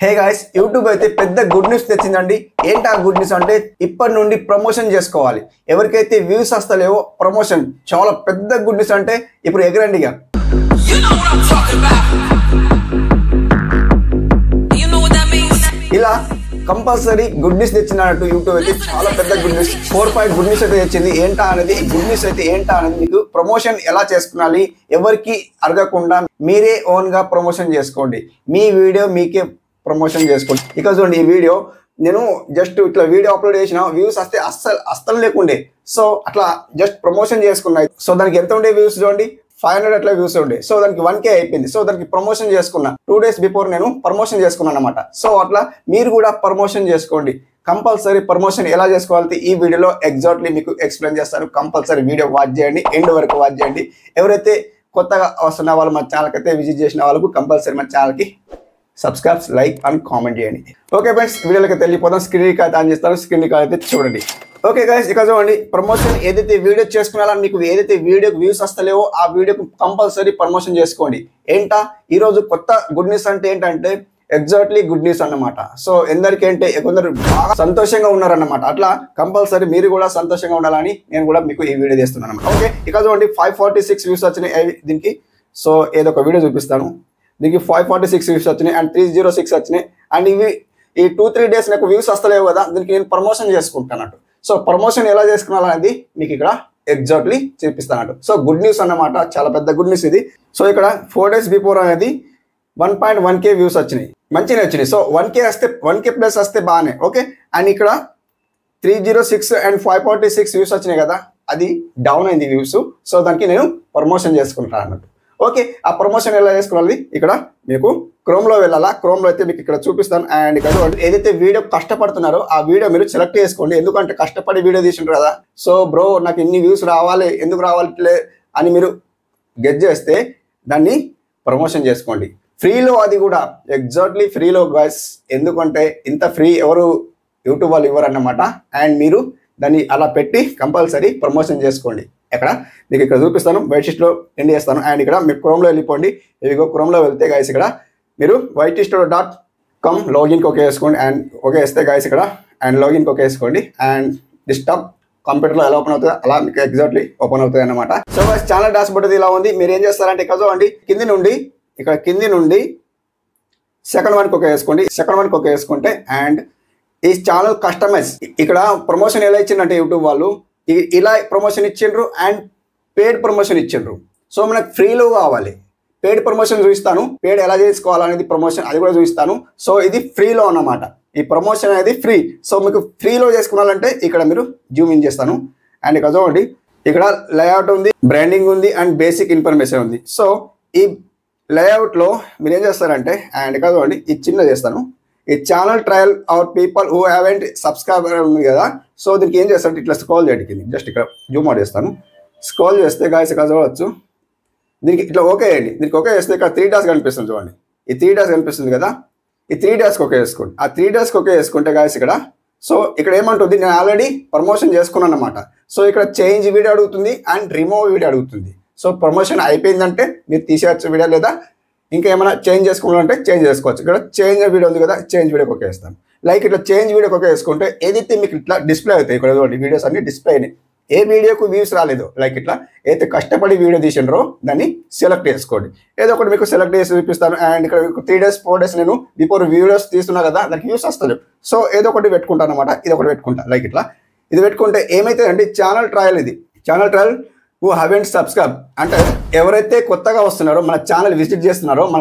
Hey guys, YouTube అయితే పెద్ద good news తెచ్చిందండి. ఏంటి ఆ గుడ్ న్యూస్ అంటే ఇప్పటి నుండి ప్రమోషన్ చేసుకోవాలి. ఎవరికైతే వ్యూస్ వస్తలేవో ప్రమోషన్ చాలా పెద్ద గుడ్ న్యూస్ అంటే ఇప్పుడు ఎగరండిగా. ఇలా కంపల్సరీ గుడ్ న్యూస్ తెచ్చినట్టు యూట్యూబ్ అయితే చాలా పెద్ద good news 4 point good news అయితే తెచ్చింది. ఏంటా అనేది గుడ్ న్యూస్ అయితే ఏంటా అనేది మీకు ప్రమోషన్ ఎలా చేసుకోవాలి, ఎవరికి అడగకుండా మీరే ఓన్ గా ప్రమోషన్ చేసుకోండి. మీ వీడియో మీకే ప్రమోషన్ చేసుకోండి. ఇక చూడండి, ఈ వీడియో నేను జస్ట్ ఇట్లా వీడియో అప్లోడ్ చేసిన వ్యూస్ వస్తే అస్సలు లేకుండే. సో అట్లా జస్ట్ ప్రమోషన్ చేసుకున్నాయి. సో దానికి ఎంత ఉండే వ్యూస్ చూడండి, 500 అట్లా వ్యూస్ ఉండే. సో దానికి 1K అయిపోయింది. సో దానికి ప్రమోషన్ చేసుకున్నా. 2 days బిఫోర్ నేను ప్రమోషన్ చేసుకున్నాను అనమాట. సో అట్లా మీరు కూడా ప్రమోషన్ చేసుకోండి. కంపల్సరీ ప్రమోషన్ ఎలా చేసుకోవాలి ఈ వీడియోలో ఎగ్జాక్ట్లీ మీకు ఎక్స్ప్లెయిన్ చేస్తాను. కంపల్సరీ వీడియో వాచ్ చేయండి, ఎండ్ వరకు వాచ్ చేయండి. ఎవరైతే కొత్తగా వస్తున్న వాళ్ళు మన ఛానల్కి అయితే విజిట్ చేసిన వాళ్ళకు కంపల్సరీ మన ఛానల్కి సబ్స్క్రైబ్, లైక్ అండ్ కామెంట్ చేయండి. ఓకే ఫ్రెండ్స్, వీడియోలోకి వెళ్ళిపోతాం. స్క్రీన్ రికార్డ్ ఆన్ చేస్తాను, స్క్రీన్ రికార్డ్ అయితే చూడండి. ఓకే గైస్, ఇక్కడ చూడండి, ప్రమోషన్ ఏదైతే వీడియో చేసుకున్నారో మీకు ఏదైతే వీడియోకి వ్యూస్ వస్తలేవో ఆ వీడియోకి కంపల్సరీ ప్రమోషన్ చేసుకోండి. ఏంటా ఈరోజు కొత్త గుడ్ న్యూస్ అంటే ఏంటంటే ఎగ్జాక్ట్లీ గుడ్ న్యూస్ అన్నమాట. సో ఎందరికంటే కొందరు బాగా సంతోషంగా ఉన్నారన్నమాట. అట్లా కంపల్సరీ మీరు కూడా సంతోషంగా ఉండాలని నేను కూడా మీకు ఈ వీడియో చేస్తున్నాను అన్నమాట. ఓకే, ఇక్కడ చూడండి 546 వ్యూస్ వచ్చినాయి దీనికి. సో ఏదో ఒక వీడియో చూపిస్తాను. దీనికి 546 వ్యూస్ వచ్చినాయి అండ్ 306 వచ్చినాయి. అండ్ ఇవి ఈ 2-3 days నాకు వ్యూస్ వస్తలేవు కదా, దీనికి నేను ప్రమోషన్ చేసుకుంటాను. సో ప్రమోషన్ ఎలా చేసుకున్నాలనేది మీకు ఇక్కడ ఎగ్జాక్ట్లీ చూపిస్తాను. సో గుడ్ న్యూస్ అన్నమాట, చాలా పెద్ద గుడ్ న్యూస్ ఇది. సో ఇక్కడ 4 days బిఫోర్ అనేది 1.1K వ్యూస్ వచ్చినాయి, మంచిగా వచ్చినాయి. సో 1K ప్లస్ వస్తే బాగానే. ఓకే, అండ్ ఇక్కడ 306 అండ్ 546 వ్యూస్ వచ్చినాయి కదా, అది డౌన్ అయింది వ్యూస్. సో దానికి నేను ప్రమోషన్ చేసుకుంటాను అన్నట్టు. ఓకే, ఆ ప్రమోషన్ ఎలా చేసుకోవాలి ఇక్కడ మీకు క్రోమ్లో వెళ్ళాలా. క్రోమ్లో అయితే మీకు ఇక్కడ చూపిస్తాను. అండ్ ఇక్కడ ఏదైతే వీడియో కష్టపడుతున్నారో ఆ వీడియో మీరు సెలెక్ట్ చేసుకోండి. ఎందుకంటే కష్టపడి వీడియో తీసింటారు కదా. సో బ్రో నాకు ఇన్ని వ్యూస్ రావాలి, ఎందుకు రావాలట్లే అని మీరు గెట్ చేస్తే దాన్ని ప్రమోషన్ చేసుకోండి. ఫ్రీలో, అది కూడా ఎగ్జాక్ట్లీ ఫ్రీలో గాయ్స్. ఎందుకంటే ఇంత ఫ్రీ ఎవరు యూట్యూబ్ వాళ్ళు ఇవ్వరు అన్నమాట. అండ్ మీరు దాన్ని అలా పెట్టి కంపల్సరీ ప్రమోషన్ చేసుకోండి. ఎక్కడ మీకు ఇక్కడ చూపిస్తాను, వైటిస్ట్లో ఎండ్ చేస్తాను. అండ్ ఇక్కడ మీరు క్రోమ్లో వెళ్ళిపోండి. ఇదిగో క్రోమ్లో వెళ్తే గాయస్ ఇక్కడ మీరు whitestore.com లాగిన్కి ఓకే వేసుకోండి. అండ్ ఓకే వేస్తే గాయస్ ఇక్కడ అండ్ లాగిన్కి ఓకే వేసుకోండి. అండ్ డిస్టాప్ కంప్యూటర్లో ఎలా ఓపెన్ అవుతుందో అలా మీకు ఎగ్జాక్ట్లీ ఓపెన్ అవుతుంది అన్నమాట. So guys channel dashboard ఇలా ఉంది. మీరు ఏం చేస్తారంటే ఇక్కడ చూడండి, కింది నుండి సెకండ్ వన్కి ఓకే వేసుకోండి. సెకండ్ వన్కి ఓకే వేసుకుంటే అండ్ ఈ ఛానల్ కస్టమైజ్ ఇక్కడ ప్రమోషన్ ఎలా ఇచ్చిందంటే యూట్యూబ్ వాళ్ళు ఇలా ప్రమోషన్ ఇచ్చిండ్రు అండ్ పెయిడ్ ప్రమోషన్ ఇచ్చిండ్రు. సో మనకు ఫ్రీలో కావాలి. పెయిడ్ ప్రమోషన్ చూపిస్తాను, పెయిడ్ ఎలా చేసుకోవాలనేది ప్రమోషన్ అది కూడా చూపిస్తాను. సో ఇది ఫ్రీలో అన్నమాట. ఈ ప్రమోషన్ అనేది ఫ్రీ. సో మీకు ఫ్రీలో చేసుకోవాలంటే ఇక్కడ మీరు జూమ్ ఇన్ చేస్తాను. అండ్ ఇక్కడ చూడండి, ఇక్కడ లేఅవుట్ ఉంది, బ్రాండింగ్ ఉంది అండ్ బేసిక్ ఇన్ఫర్మేషన్ ఉంది. సో ఈ లేఅవుట్లో మీరు ఏం చేస్తారంటే అండ్ ఇక్కడ చూడండి, ఇది చిన్న చేస్తాను. ఈ channel trailer our people who haven't subscriber ఉంది కదా. సో దీనికి ఏం చేస్తారంటే ఇట్లా స్క్రోల్ చేయడానికి జస్ట్ ఇక్కడ జూమ్ అవుట్ చేస్తాను. స్క్రోల్ చేస్తే గాయస్ ఇక్కడ చూడవచ్చు, దీనికి ఇట్లా ఓకే చేయండి. దీనికి ఓకే చేస్తే ఇక్కడ 3 days కనిపిస్తుంది చూడండి. ఈ 3 days కనిపిస్తుంది కదా, ఈ 3 days ఓకే వేసుకోండి. ఆ 3 days ఓకే వేసుకుంటే గాయస్ ఇక్కడ సో ఇక్కడ ఏమంటుంది, నేను ఆల్రెడీ ప్రమోషన్ చేసుకున్నాను అన్నమాట. సో ఇక్కడ చేంజ్ వీడియో అడుగుతుంది అండ్ రిమూవ్ వీడియో అడుగుతుంది. సో ప్రమోషన్ అయిపోయిందంటే మీరు తీసేయచ్చు వీడియో, లేదా ఇంకా ఏమైనా చేంజ్ చేసుకోవాలంటే చేంజ్ చేసుకోవచ్చు. ఇక్కడ చేంజ్ వీడియో ఉంది కదా, చేంజ్ వీడియోకి ఓకే వేస్తాను. లైక్ ఇట్లా చేంజ్ వీడియోకి ఓకే వేసుకుంటే ఏదైతే మీకు ఇట్లా డిస్ప్లే అవుతాయి. ఇక్కడ వీడియోస్ అన్ని డిస్ప్లే అయినాయి. ఏ వీడియోకు వ్యూస్ రాలేదు, లైక్ ఇట్లా ఏదైతే కష్టపడి వీడియో తీసిండ్రో దాన్ని సెలెక్ట్ చేసుకోండి. ఏదో ఒకటి మీకు సెలెక్ట్ చేసి చూపిస్తాను. అండ్ ఇక్కడ 3 days 4 days నేను బిఫోర్ వీడియోస్ తీస్తున్నా కదా, దానికి వ్యూస్ వస్తలేదు. సో ఏదో ఒకటి పెట్టుకుంటాను అనమాట. ఇది ఒకటి పెట్టుకుంటా, లైక్ ఇట్లా ఇది పెట్టుకుంటే ఏమైతే అంటే ఛానల్ ట్రయల్, ఇది channel trailer who haven't subscribe అంటే ఎవరైతే కొత్తగా వస్తున్నారో మన ఛానల్ విజిట్ చేస్తున్నారో మన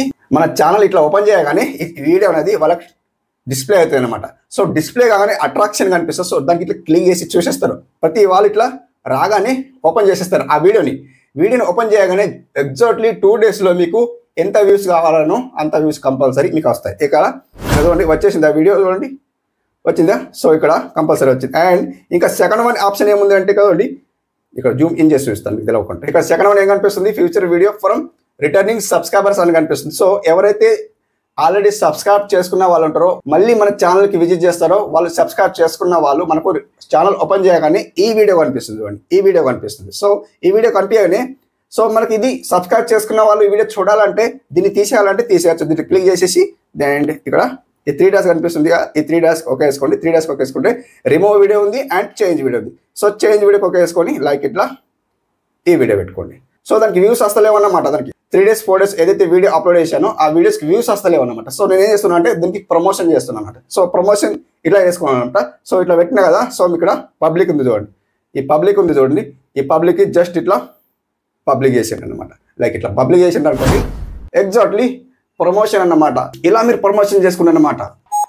ఛానల్ ఇట్లా ఓపెన్ చేయగానే ఈ వీడియో అనేది వాళ్ళకి డిస్ప్లే అవుతుంది అనమాట. సో డిస్ప్లే కాగానే అట్రాక్షన్ కనిపిస్తుంది. సో దానికి ఇట్లా క్లిక్ చేసి చూసేస్తారు. ప్రతి వాళ్ళు ఇట్లా రాగానే ఓపెన్ చేసేస్తారు ఆ వీడియోని ఓపెన్ చేయగానే ఎగ్జాక్ట్లీ 2 daysలో మీకు ఎంత వ్యూస్ కావాలనో అంత వ్యూస్ కంపల్సరీ మీకు వస్తాయి. ఇక్కడ చూడండి వచ్చేసింది ఆ వీడియో, చూడండి వచ్చిందా. సో ఇక్కడ కంపల్సరీ వచ్చింది. అండ్ ఇంకా సెకండ్ వన్ ఆప్షన్ ఏముంది అంటే చూడండి, ఇక్కడ జూమ్ ఇన్ చేసి చూస్తాను తెలియకుండా. ఇక్కడ సెకండ్ వన్ ఏం కనిపిస్తుంది, future video from returning subscribers అని కనిపిస్తుంది. సో ఎవరైతే ఆల్రెడీ సబ్స్క్రైబ్ చేసుకున్న వాళ్ళు ఉంటారో మళ్ళీ మన ఛానల్కి విజిట్ చేస్తారో వాళ్ళు సబ్స్క్రైబ్ చేసుకున్న వాళ్ళు మనకు ఛానల్ ఓపెన్ చేయగానే ఈ వీడియో కనిపిస్తుంది చూడండి, ఈ వీడియో కనిపిస్తుంది. సో ఈ వీడియో కనిపించగానే సో మనకి ఇది సబ్స్క్రైబ్ చేసుకున్న వాళ్ళు ఈ వీడియో చూడాలంటే దీన్ని తీసేయాలంటే తీసేయచ్చు. దీన్ని క్లిక్ చేసేసి దెన్ ఇక్కడ ఈ 3 డాట్స్ కనిపిస్తుంది, ఈ 3 డాట్స్ ఓకే వేసుకోండి. 3 డాట్స్ ఓకే వేసుకుంటే రిమూవ్ వీడియో ఉంది అండ్ చేంజ్ వీడియో ఉంది. సో చేంజ్ వీడియోకి ఓకే వేసుకొని లైక్ ఇట్లా ఈ వీడియో పెట్టుకోండి. సో దానికి వ్యూస్ వస్తలేవన్నమాట. దానికి 3 days 4 days ఏదైతే వీడియో అప్లోడ్ చేశానో ఆ వీడియోస్కి వ్యూస్ వస్తలేవన్నమాట. సో నేను ఏం చేస్తున్నా అంటే దీనికి ప్రమోషన్ చేస్తున్నాను అనమాట. సో ప్రమోషన్ ఇట్లా చేసుకున్నాను అనమాట. సో ఇట్లా పెట్టినా కదా, సో ఇక్కడ పబ్లిక్ ఉంది చూడండి, ఈ పబ్లిక్ ఉంది చూడండి, ఈ పబ్లిక్కి జస్ట్ ఇట్లా పబ్లిక్ చేసిండు అనమాట. లైక్ ఇట్లా పబ్లిక్ చేసిండు అనుకోండి, ఎగ్జాక్ట్లీ ప్రమోషన్ అన్నమాట. ఇలా మీరు ప్రమోషన్ చేసుకున్నారు అన్నమాట.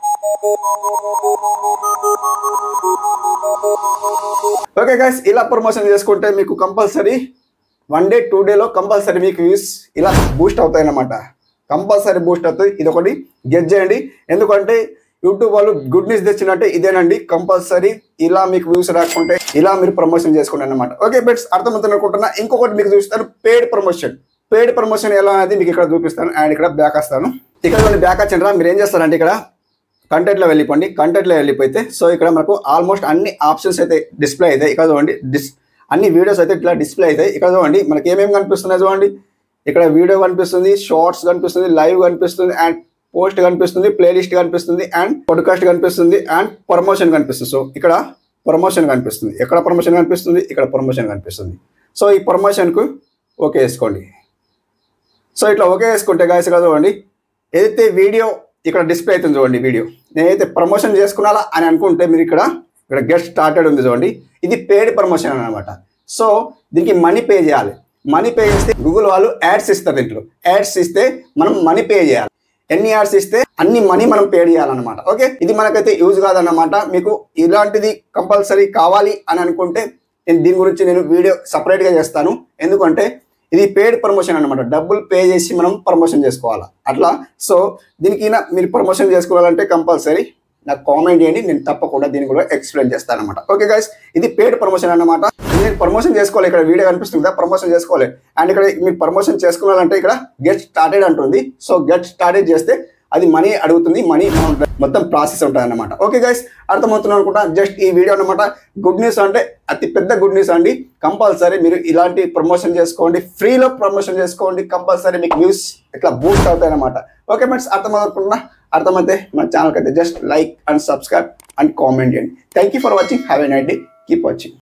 ఓకే గైస్, ఇలా ప్రమోషన్ చేసుకుంటే మీకు కంపల్సరీ 1 day 2 day కంపల్సరీ మీకు వ్యూస్ ఇలా బూస్ట్ అవుతాయి అన్నమాట. కంపల్సరీ బూస్ట్ అవుతాయి. ఇది ఒకటి గెట్ చేయండి. ఎందుకంటే యూట్యూబ్ వాళ్ళు గుడ్ న్యూస్ తెచ్చినట్టే ఇదేనండి. కంపల్సరీ ఇలా మీకు వ్యూస్ రాకుంటే ఇలా మీరు ప్రమోషన్ చేసుకోండి అన్నమాట. ఓకే బెట్స్, అర్థమవుతుంది అనుకుంటున్నా. ఇంకొకటి మీకు చూపిస్తాను, పెయిడ్ ప్రమోషన్. పెయిడ్ ప్రమోషన్ ఎలా అనేది మీకు ఇక్కడ చూపిస్తాను. అండ్ ఇక్కడ బ్యాక్ వస్తాను. ఇక్కడ బ్యాక్ వచ్చిండ్రా, మీరు ఏం చేస్తారంటే ఇక్కడ కంటెంట్లో వెళ్ళిపోండి. కంటెంట్లో వెళ్ళిపోతే సో ఇక్కడ మనకు ఆల్మోస్ట్ అన్ని ఆప్షన్స్ అయితే డిస్ప్లే అవుతాయి. ఇక్కడ చూడండి, అన్ని వీడియోస్ అయితే ఇట్లా డిస్ప్లే అవుతాయి. ఇక్కడ చూడండి మనకి ఏమేమి కనిపిస్తున్నాయి చూడండి. ఇక్కడ వీడియో కనిపిస్తుంది, షార్ట్స్ కనిపిస్తుంది, లైవ్ కనిపిస్తుంది, అండ్ పోస్ట్ కనిపిస్తుంది, ప్లేలిస్ట్ కనిపిస్తుంది, అండ్ పాడ్కాస్ట్ కనిపిస్తుంది, అండ్ ప్రమోషన్ కనిపిస్తుంది. సో ఇక్కడ ప్రమోషన్ కనిపిస్తుంది. ఎక్కడ ప్రమోషన్ కనిపిస్తుంది? ఇక్కడ ప్రమోషన్ కనిపిస్తుంది. సో ఈ ప్రమోషన్కు ఓకే వేసుకోండి. సో ఇట్లా ఓకే వేసుకుంటే గాయస్ ఇక్కడ చూడండి, ఏదైతే వీడియో ఇక్కడ డిస్ప్లే అవుతుంది చూడండి, వీడియో నేనైతే ప్రమోషన్ చేసుకున్నాలా అని అనుకుంటే మీరు ఇక్కడ గెట్ స్టార్టెడ్ ఉంది చూడండి, ఇది పెయిడ్ ప్రమోషన్ అనమాట. సో దీనికి మనీ పే చేయాలి. మనీ పే చేస్తే గూగుల్ వాళ్ళు యాడ్స్ ఇస్తారు. దీంట్లో యాడ్స్ ఇస్తే మనం మనీ పే చేయాలి. ఎన్ని యాడ్స్ ఇస్తే అన్ని మనీ మనం పే చేయాలన్నమాట. ఓకే, ఇది మనకైతే యూజ్ కాదన్నమాట. మీకు ఇలాంటిది కంపల్సరీ కావాలి అని అనుకుంటే దీని గురించి నేను వీడియో సపరేట్గా చేస్తాను. ఎందుకంటే ఇది పెయిడ్ ప్రమోషన్ అనమాట. డబ్బులు పే చేసి మనం ప్రమోషన్ చేసుకోవాలి అట్లా. సో దీనికి మీరు ప్రమోషన్ చేసుకోవాలంటే కంపల్సరీ నాకు కామెంట్ చేయండి, నేను తప్పకుండా దీన్ని కూడా ఎక్స్ప్లెయిన్ చేస్తాను అనమాట. ఓకే గైస్, ఇది పెయిడ్ ప్రమోషన్ అన్నమాట. మీరు ప్రమోషన్ చేసుకోవాలి. ఇక్కడ వీడియో కనిపిస్తుంది కదా, ప్రమోషన్ చేసుకోవాలి. అండ్ ఇక్కడ మీరు ప్రమోషన్ చేసుకోవాలంటే ఇక్కడ గెట్ స్టార్టెడ్ అంటుంది. సో గెట్ స్టార్టెడ్ చేస్తే అది మనీ అడుగుతుంది, మనీ మొత్తం ప్రాసెస్ ఉంటుంది అన్నమాట. ఓకే గైస్, అర్థమవుతుంది అనుకుంటా. జస్ట్ ఈ వీడియో అనమాట. గుడ్ న్యూస్ అంటే అతి పెద్ద గుడ్ న్యూస్ అండి. కంపల్సరీ మీరు ఇలాంటి ప్రమోషన్ చేసుకోండి, ఫ్రీలో ప్రమోషన్ చేసుకోండి. కంపల్సరీ మీకు వ్యూస్ ఇట్లా బూస్ట్ అవుతాయి అన్నమాట. ఓకే ఫ్రెండ్స్, అర్థమైతే మన ఛానల్కి అయితే just like and subscribe and comment చేయండి. Thank you for watching. Have a nice day. Keep watching.